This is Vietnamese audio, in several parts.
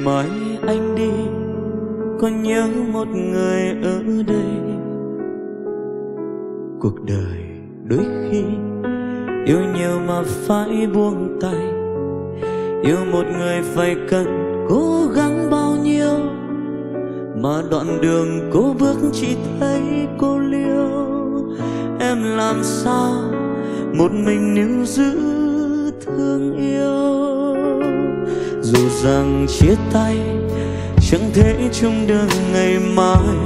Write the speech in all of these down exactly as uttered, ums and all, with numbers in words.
mai anh đi có nhớ một người ở đây. Cuộc đời đôi khi yêu nhiều mà phải buông tay, yêu một người phải cần cố gắng bao nhiêu, mà đoạn đường cô bước chỉ thấy cô liêu. Em làm sao một mình níu giữ thương yêu, dù rằng chia tay chẳng thể chung đường ngày mai,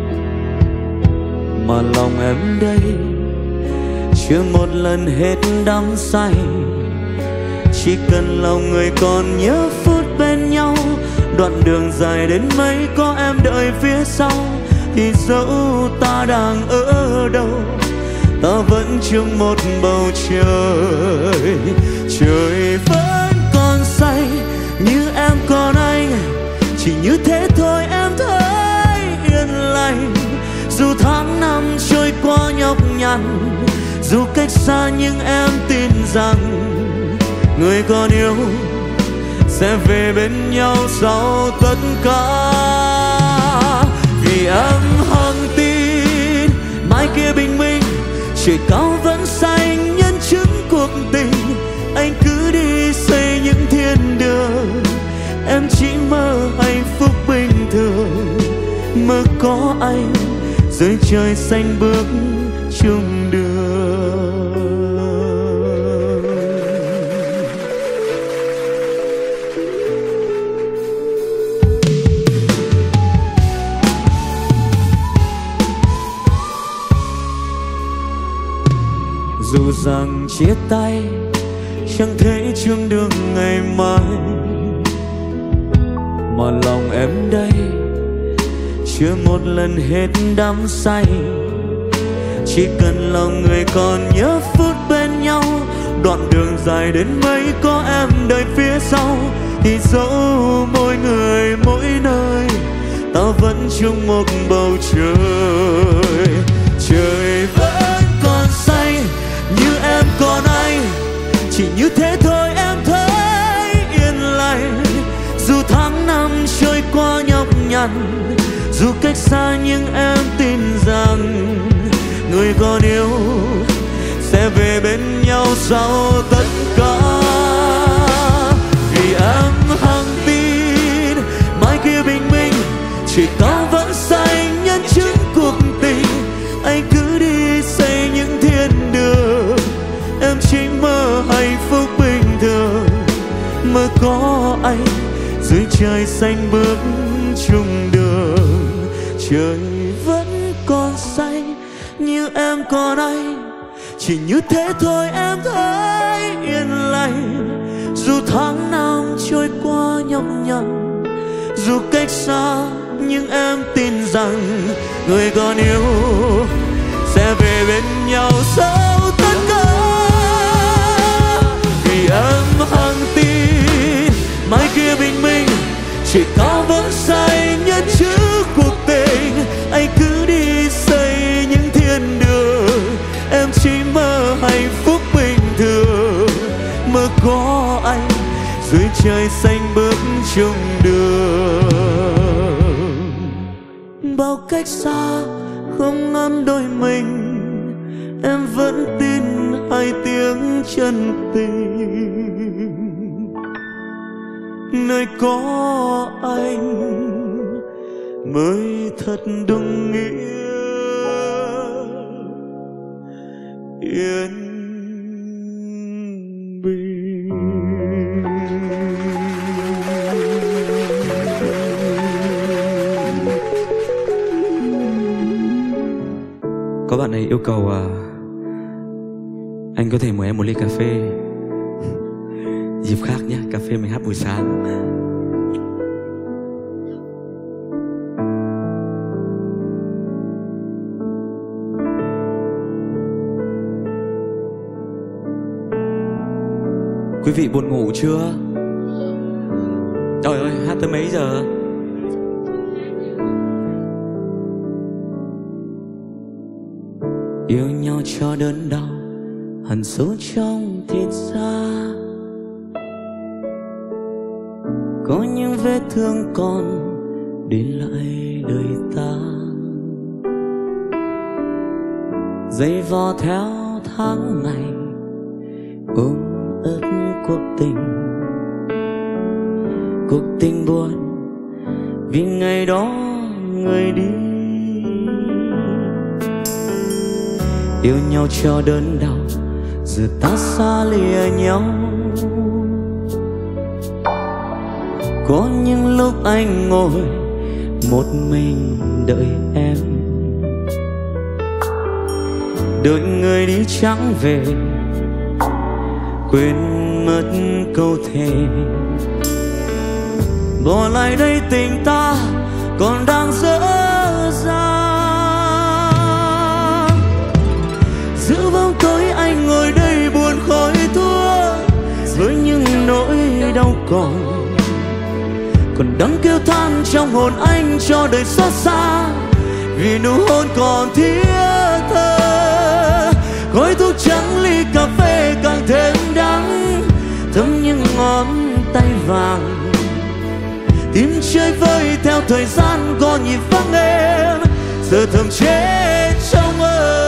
mà lòng em đây chưa một lần hết đắm say. Chỉ cần lòng người còn nhớ phút bên nhau, đoạn đường dài đến mấy có em đợi phía sau, thì dẫu ta đang ở đâu ta vẫn chung một bầu trời. Trời vẫn còn say như em còn anh, chỉ như thế thôi em thấy yên lành. Dù tháng năm trôi qua nhọc nhằn, dù cách xa nhưng em tin rằng người còn yêu sẽ về bên nhau sau tất cả. Vì em hằng tin mai kia bình minh, trời cao vẫn xanh nhân chứng cuộc tình. Anh cứ đi xây những thiên đường, em chỉ mơ hạnh phúc bình thường, mơ có anh dưới trời xanh bước chung đường. Dù rằng chia tay chẳng thể chung đường ngày mai, mà lòng em đây chưa một lần hết đắm say. Chỉ cần lòng người còn nhớ phút bên nhau, đoạn đường dài đến mấy có em đợi phía sau, thì dẫu mỗi người mỗi nơi ta vẫn chung một bầu trời. Trời vẫn còn xanh như em còn anh, chỉ như thế thôi em thấy yên lành. Dù tháng năm trôi qua nhọc nhằn, dù cách xa nhưng em tin rằng người còn yêu sẽ về bên nhau sau tất cả. Vì em hằng tin mai kia bình minh, trời cao vẫn xanh nhân chứng cuộc tình. Anh cứ đi xây những thiên đường, em chỉ mơ hạnh phúc bình thường, mơ có anh dưới trời xanh bước chung đường. Trời vẫn còn xanh như em còn anh, chỉ như thế thôi em thấy yên lành. Dù tháng năm trôi qua nhọc nhằn, dù cách xa nhưng em tin rằng người còn yêu sẽ về bên nhau sau tất cả. Vì em hằng tin mai kia bình minh, trời cao vẫn xanh nhân chứng cuộc tình. Anh cứ đi xây những thiên đường, em chỉ mơ hạnh phúc bình thường, mơ có anh dưới trời xanh bước chung đường. Bao cách xa không ngăn đôi mình, em vẫn tin hai tiếng chân tình. Nơi có anh mới thật đúng nghĩa yên bình. Có bạn này yêu cầu à, anh có thể mời em một ly cà phê. Dịp khác nhé, cà phê mình hát buổi sáng. Quý vị buồn ngủ chưa? Trời ơi, hát tới mấy giờ? Yêu nhau cho đớn đau hằn sâu trong thịt da, có những vết thương còn để lại đời ta, dây vò theo tháng ngày ôm ấp cuộc tình, cuộc tình buồn vì ngày đó người đi. Yêu nhau cho đớn đau, giờ ta xa lìa nhau. Có những lúc anh ngồi một mình đợi em, đợi người đi chẳng về, quên mất câu thề. Bỏ lại đây tình ta còn đang dở dang. Giữa bóng tối anh ngồi đây buồn khói thuốc, với những nỗi đau còn còn đang kêu than trong hồn anh cho đời xót xa. Vì nụ hôn còn thiết tha, khói thuốc trắng ly cà phê càng thêm đắng, thấm những ngón tay vàng. Tim chơi vơi theo thời gian có nhịp vắng em, giờ thầm chết trong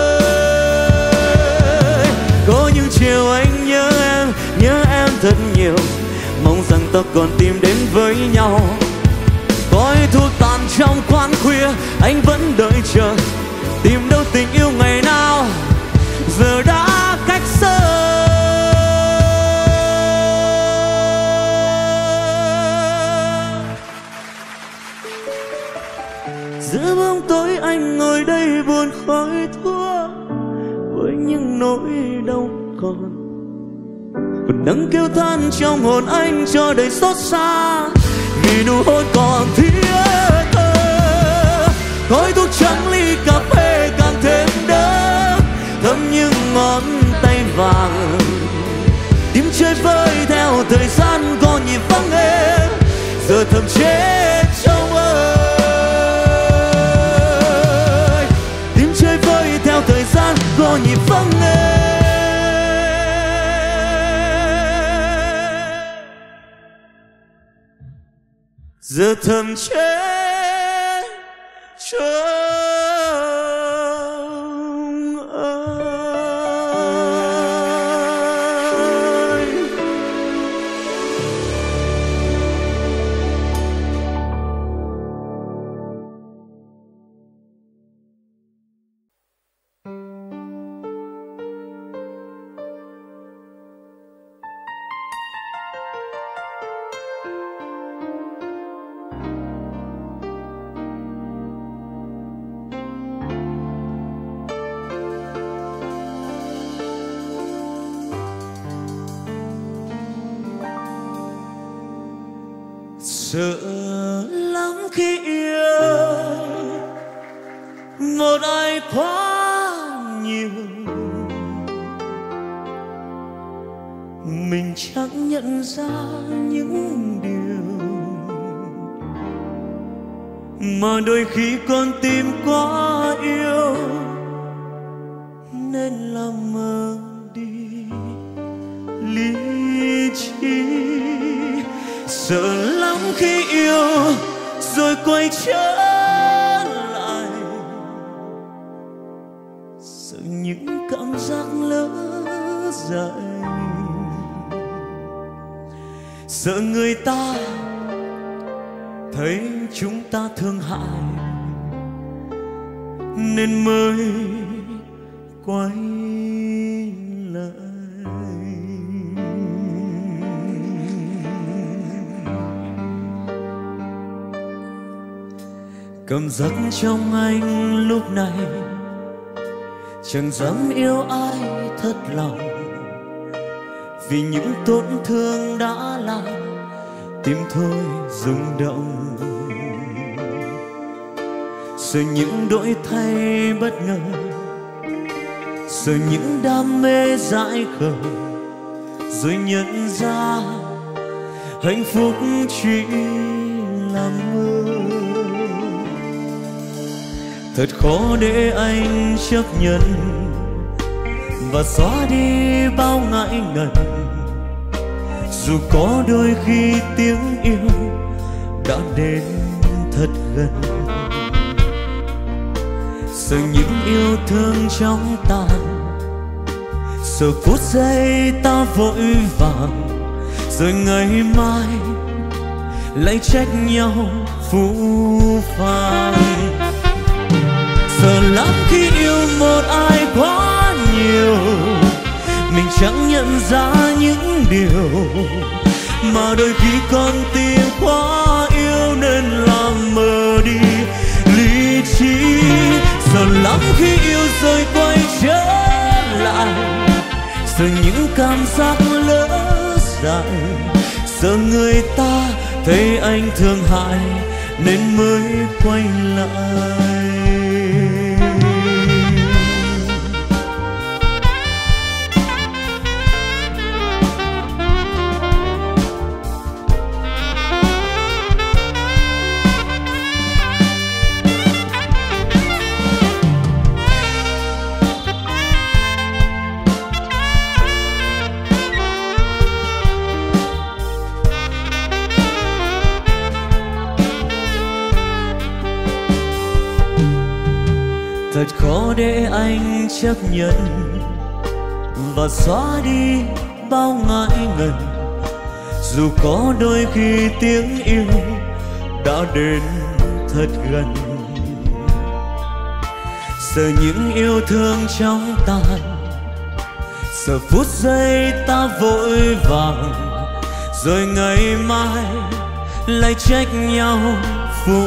ơi. Có những chiều anh nhớ em, nhớ em thật nhiều, mong rằng ta còn tìm đến với nhau. Khói thuốc tàn trong quán khuya, anh vẫn đợi chờ, tìm đâu tình yêu ngày nào giờ đã cách xa. Giữa bóng tối anh ngồi đây buồn khói thuốc, với những nỗi đau còn còn đang kêu than trong hồn anh cho đời xót xa. Vì nụ hôn còn thiết tha, khói thuốc trắng ly cà phê càng thêm đắng, thấm những ngón tay vàng. Tim chơi vơi theo thời gian có nhịp vắng em, giờ thầm chết trong ơi. Tim chơi vơi theo thời gian có nhịp vắng em, giờ thầm chết trong ơi. Sợ lắm khi yêu một ai quá nhiều, mình chẳng nhận ra những điều mà đôi khi con tim quá yêu nên làm mờ đi lý trí. Sợ lắm khi yêu rồi quay trở lại, sợ những cảm giác lỡ dại, sợ người ta thấy chúng ta thương hại nên mới quay lại. Cảm giác trong anh lúc này chẳng dám yêu ai thật lòng, vì những tổn thương đã làm tim thôi rung động. Sợ những đổi thay bất ngờ, sợ những đam mê dại khờ, rồi nhận ra hạnh phúc chỉ là mơ. Thật khó để anh chấp nhận và xóa đi bao ngại ngần, dù có đôi khi tiếng yêu đã đến thật gần. Giờ những yêu thương trong tàn, giờ phút giây ta vội vàng, rồi ngày mai lại trách nhau phũ phàng. Sợ lắm khi yêu một ai quá nhiều, mình chẳng nhận ra những điều mà đôi khi con tim quá yêu nên làm mờ đi lý trí. Sợ lắm khi yêu rồi quay trở lại, sợ những cảm giác lỡ dại, sợ người ta thấy anh thương hại nên mới quay lại. Thật khó để anh chấp nhận và xóa đi bao ngại ngần, dù có đôi khi tiếng yêu đã đến thật gần. Sợ những yêu thương trong tàn, sợ phút giây ta vội vàng, rồi ngày mai lại trách nhau phũ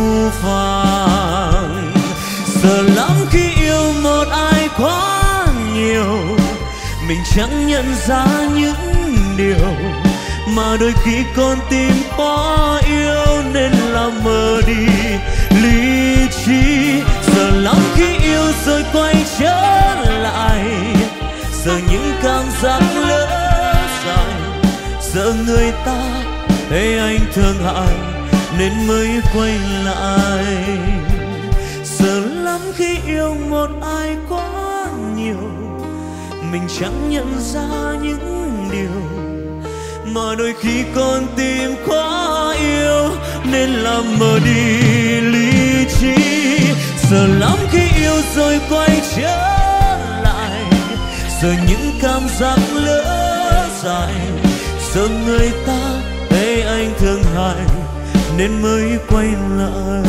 phàng. Sợ lắm khi yêu một ai quá nhiều, mình chẳng nhận ra những điều mà đôi khi con tim quá yêu nên làm mờ đi lý trí. Sợ lắm khi yêu rồi quay trở lại, sợ những cảm giác lỡ dại, sợ người ta thấy anh thương hại nên mới quay lại. Sợ lắm khi yêu một ai quá nhiều, mình chẳng nhận ra những điều mà đôi khi con tim quá yêu nên làm mờ đi lý trí. Sợ lắm khi yêu rồi quay trở lại, sợ những cảm giác lỡ dại, sợ người ta thấy anh thương hại nên mới quay lại.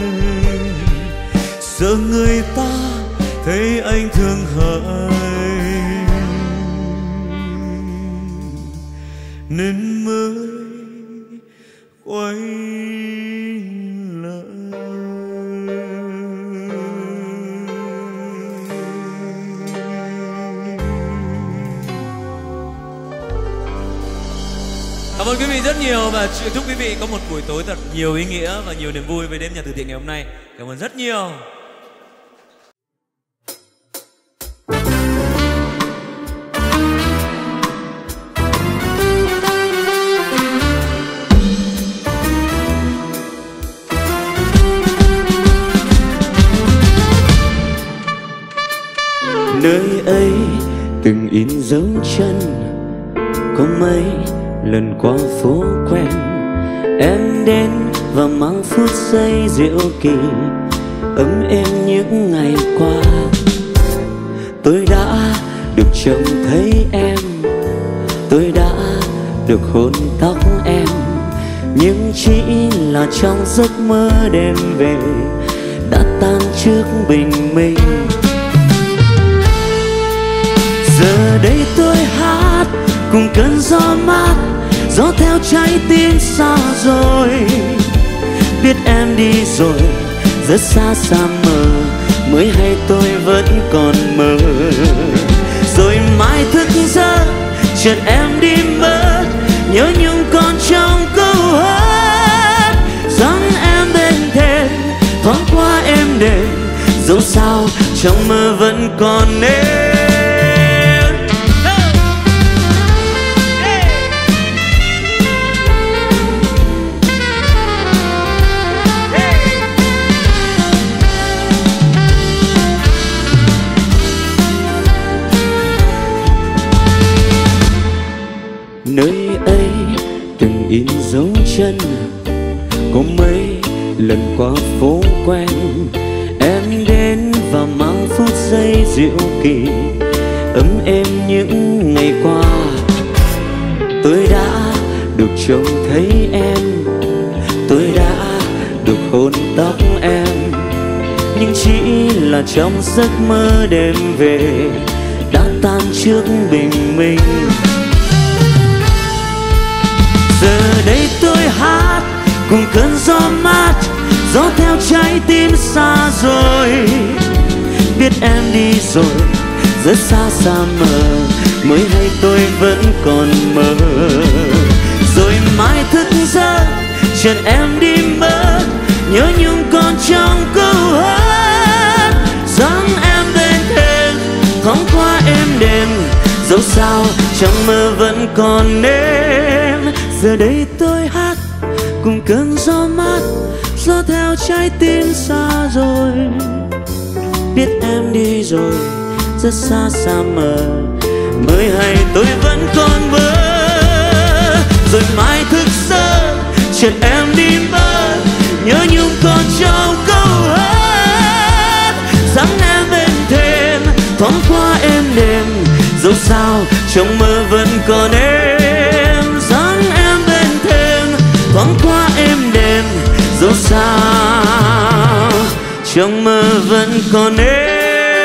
Sợ người ta thấy anh thương hại nên mới quay lại. Cảm ơn quý vị rất nhiều và chúc quý vị có một buổi tối thật nhiều ý nghĩa và nhiều niềm vui với đêm nhạc từ thiện ngày hôm nay. Cảm ơn rất nhiều. Nơi ấy từng in dấu chân, có mấy lần qua phố quen, em đến và mang phút giây diệu kỳ ấm êm những ngày qua. Tôi đã được trông thấy em, tôi đã được hôn tóc em, nhưng chỉ là trong giấc mơ đêm về đã tan trước bình minh. Giờ đây tôi hát cùng cơn gió mát, gió theo trái tim xa rồi. Biết em đi rồi rất xa xa mờ, mới hay tôi vẫn còn mơ. Rồi mai thức giấc chợt em đi mất, nhớ nhung còn trong câu hát. Rằng em bên thềm thoáng qua em đêm, dẫu sao trong mơ vẫn còn em. Nơi ấy chân. Có mấy lần qua phố quen, em đến và mang phút giây diệu kỳ ấm êm những ngày qua. Tôi đã được trông thấy em, tôi đã được hôn tóc em, nhưng chỉ là trong giấc mơ đêm về đã tan trước bình minh. Giờ đây tôi hát cùng cơn gió mát, gió theo trái tim xa rồi. Biết em đi rồi, rất xa xa mờ, mới hay tôi vẫn còn mơ. Rồi mai thức giấc, chợt em đi mất, nhớ nhung còn trong câu hát. Dáng em bên thềm, thoáng qua êm đềm, dẫu sao trong mơ vẫn còn em. Giờ đây tôi hát cùng cơn gió mát, gió theo trái tim xa rồi. Biết em đi rồi, rất xa xa mờ, mới hay tôi vẫn còn mơ. Rồi mai thức giấc, chợt em đi mất, nhớ nhung còn trong câu hát. Dáng em bên thềm, thoáng qua êm đềm, dẫu sao trong mơ vẫn còn em. Dáng em bên thềm, thoáng qua êm đềm, dẫu sao trong mơ vẫn còn em.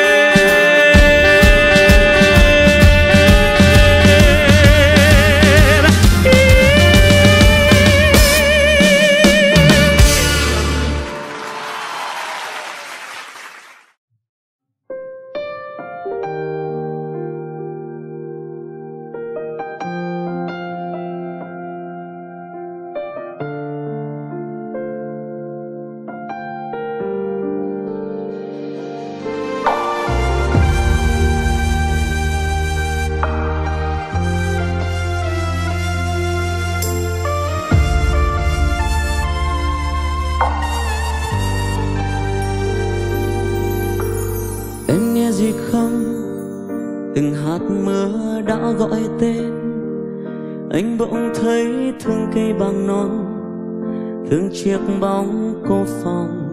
Gì không, từng hạt mưa đã gọi tên anh, bỗng thấy thương cây bằng non, thương chiếc bóng cô phòng.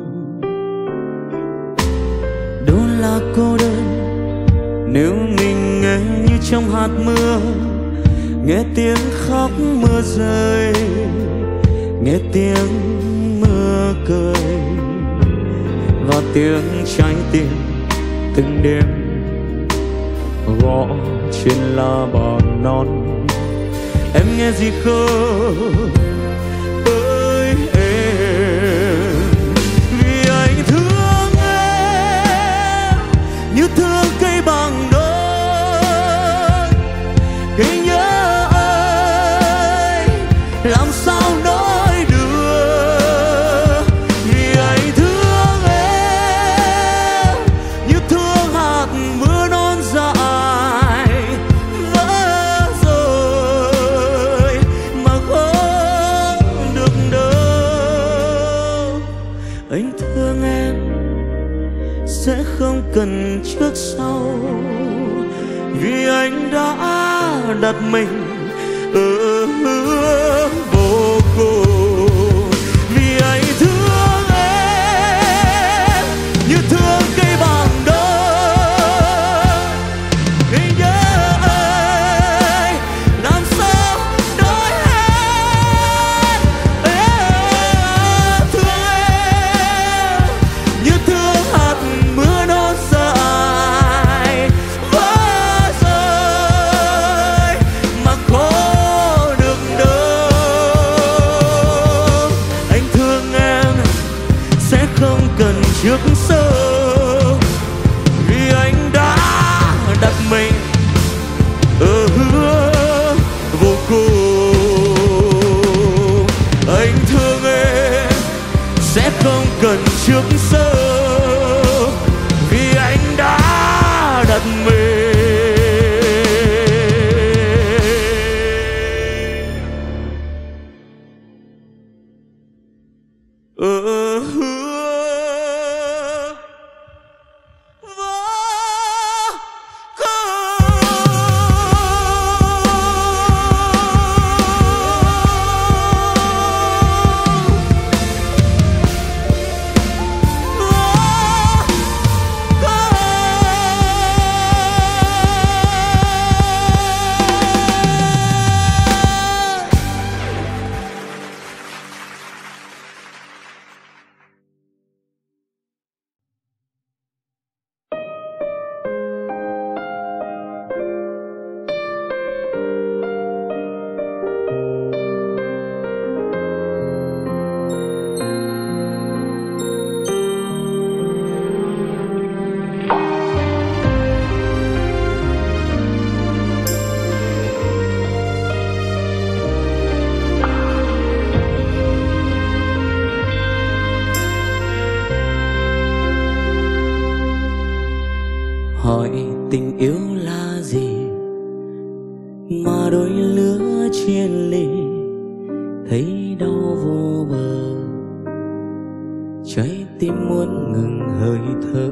Đâu là cô đơn nếu mình nghe như trong hạt mưa, nghe tiếng khóc mưa rơi, nghe tiếng mưa cười và tiếng trái tim từng đêm gõ trên lá bàn non. Em nghe gì không ơi em, vì anh thương em như thương cây bằng non. Cây nhớ ơi làm sao nói được, vì anh thương em như thương hạt mưa non dại vỡ rồi mà không được đâu. Anh thương em sẽ không cần trước sau, vì anh đã đặt mình ở vô cùng. Vì anh thương em như thương cây bằng đông. Cây nhớ ơi làm sao nói hết. Em thương em như thương hạt mưa non dại vỡ rồi mà có được đâu. Anh thương em sẽ không cần trước sau, vì anh đã đặt mình ở hướng vô cùng. Anh thương em sẽ không cần trước sau, vì anh đã đặt mình ở hướng vô cùng. hỏi tình yêu là gì mà đôi lứa chia ly thấy đau vô bờ, trái tim muốn ngừng hơi thở.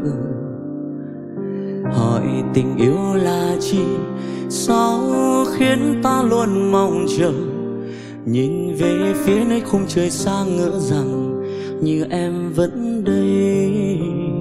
Hỏi tình yêu là chi, sao khiến ta luôn mong chờ, nhìn về phía nơi khung trời xa ngỡ rằng như em vẫn đây.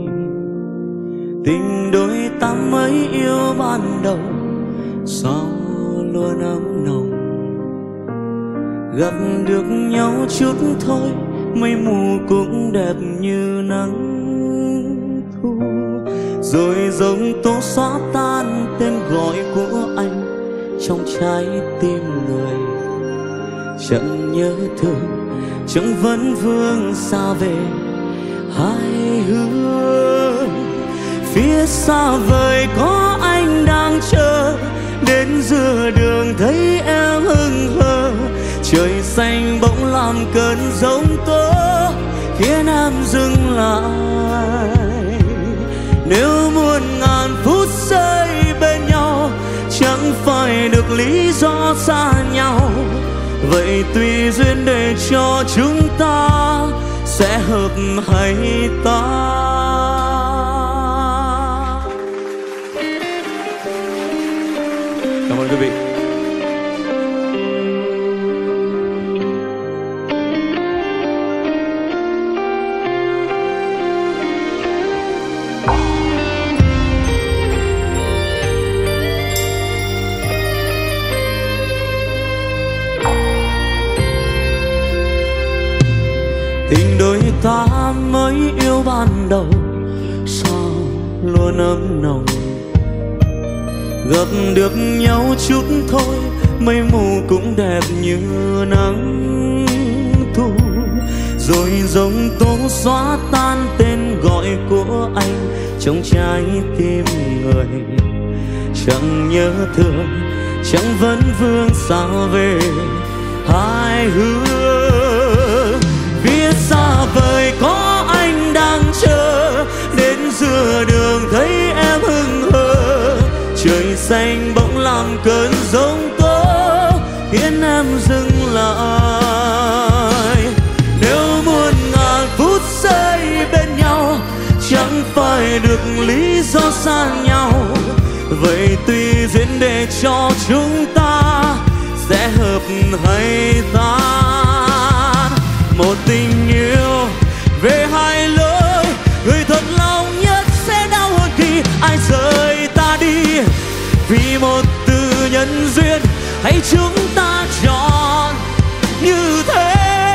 Tình đôi ta mới yêu ban đầu sao luôn ấm nồng, gặp được nhau chút thôi mây mù cũng đẹp như nắng thu, rồi giống tố xóa tan tên gọi của anh trong trái tim người. Chẳng nhớ thương, chẳng vấn vương xa về hai hướng, phía xa vời có anh đang chờ, đến giữa đường thấy em hững hờ, trời xanh bỗng làm cơn giông tố khiến em dừng lại. Nếu muôn ngàn phút giây bên nhau chẳng phải được lý do xa nhau, vậy tùy duyên để cho chúng ta sẽ hợp hay tan. Cảm ơn quý vị. Tình đôi ta mới yêu ban đầu sao luôn ấm nồng, gặp được nhau chút thôi mây mù cũng đẹp như nắng thu, rồi giống tố xóa tan tên gọi của anh trong trái tim người. Chẳng nhớ thương, chẳng vấn vương xa về hai hướng, phía xa vời có anh đang chờ, đến giữa đường thấy em hững hờ, trời xanh bỗng làm cơn giông tố khiến em dừng lại. Nếu muôn ngàn phút giây bên nhau chẳng phải được lý do xa nhau, vậy tùy duyên để cho chúng ta sẽ hợp hay tan. Một tình yêu về hai lối, người thật lòng nhất sẽ đau hơn khi ai rời ta đi. Vì một từ nhân duyên hãy chúng ta chọn như thế.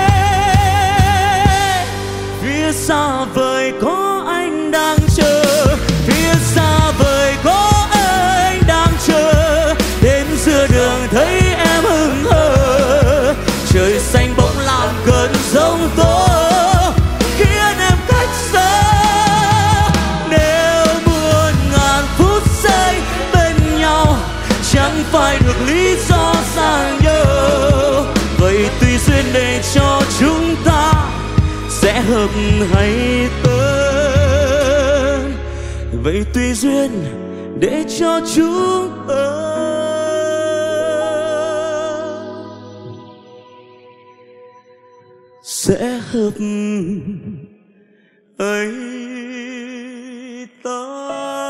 Phía xa vời có anh đang chờ, phía xa vời có anh đang chờ, đến giữa đường thấy em hững hờ, trời xanh bỗng làm cơn giông tố khiến em cách xa. Nếu muôn ngàn phút giây bên nhau chẳng phải được lý do xa nhau, vậy tùy duyên để cho chúng ta sẽ hợp hay tan. Vậy tùy duyên để cho chúng ta sẽ hợp ấy ta.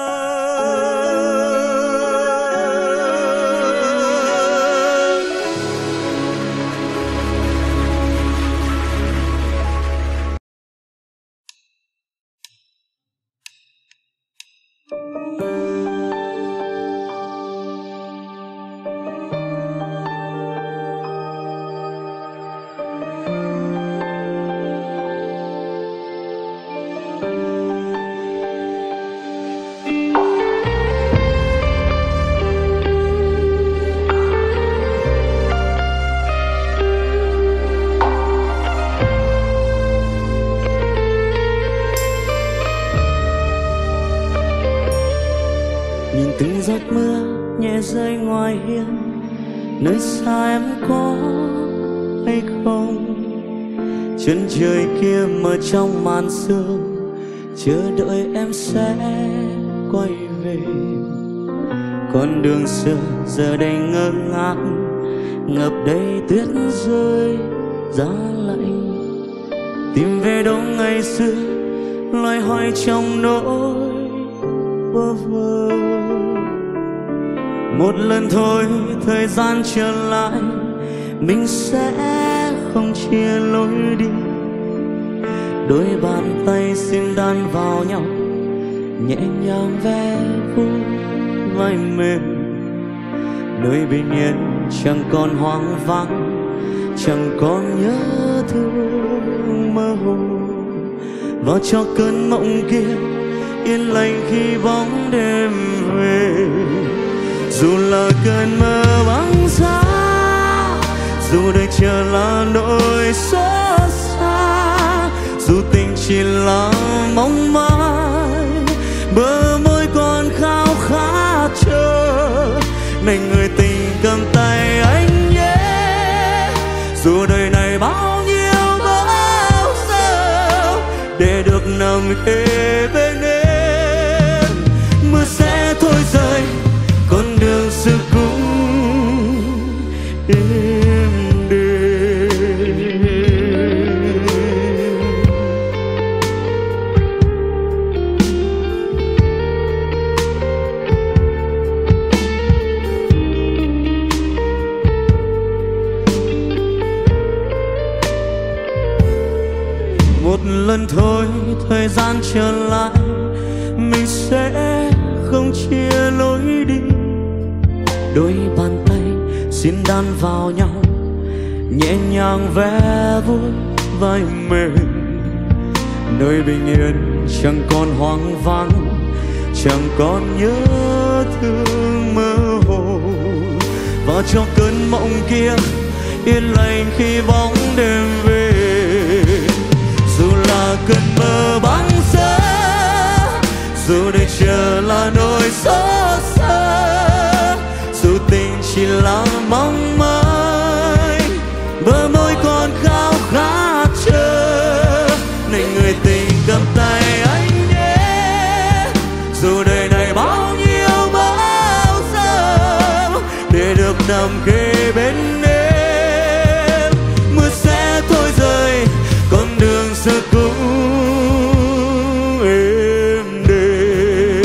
Nhìn từng giọt mưa nhẹ rơi ngoài hiên, nơi xa em có hay không? Chân trời kia mờ trong màn sương, chờ đợi em sẽ quay về. Con đường xưa giờ đây ngơ ngác, ngập đầy tuyết rơi giá lạnh. Tìm về đâu ngày xưa loay hoay trong nỗi bơ vơ. Một lần thôi thời gian trở lại, mình sẽ không chia lối đi. Đôi bàn tay xin đan vào nhau, nhẹ nhàng ve vuốt vai mềm. Nơi bình yên chẳng còn hoang vắng, chẳng còn nhớ thương mơ hồ. Và cho cơn mộng kia yên lành khi bóng đêm về. Dù là cơn mơ băng giá, dù đây chờ là nỗi xót xa, dù tình chỉ là mong mỏi, bờ môi còn khao khát chờ. Này người tình cầm tay anh nhé, dù đời này bao nhiêu bao giờ, để được nằm kề bên em. Mưa sẽ thôi rơi, con đường xưa cũng êm đềm. Một lần thôi thời gian trở lại, mình sẽ không chia lối đi. Đôi bàn tay xin đan vào nhau, nhẹ nhàng ve vuốt vai mềm. Nơi bình yên chẳng còn hoang vắng, chẳng còn nhớ thương mơ hồ. Và cho cơn mộng kia yên lành khi bóng đêm về. Dù là cơn mơ băng giá, dù đây chờ là nỗi xót xa, dù tình chỉ là mong mỏi, bờ môi còn khao khát chờ. Này người tình cầm tay anh nhé, dù đời này bao nhiêu bao giờ, để được nằm kề bên em. Mưa sẽ thôi rơi, con đường xưa cũ êm đềm.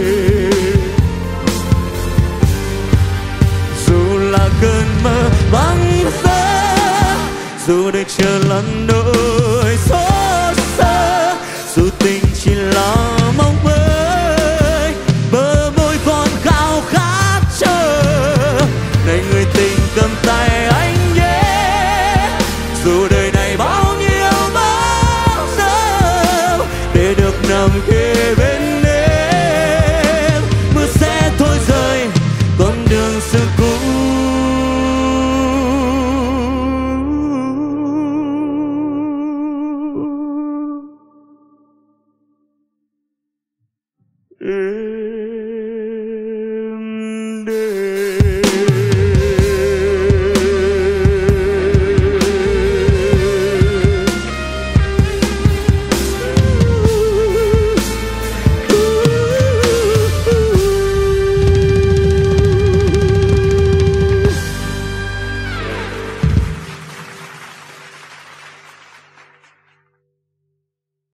Dù là cơn mơ băng giá, dù đời chờ là nỗi xót xa, dù tình chỉ là mong mơ, bờ môi còn khao khát chờ. Này người tình cầm tay anh nhé, dù đời này bao nhiêu bao giờ, để được nằm kề bên em. Mưa sẽ thôi rơi, con đường xưa cũ êm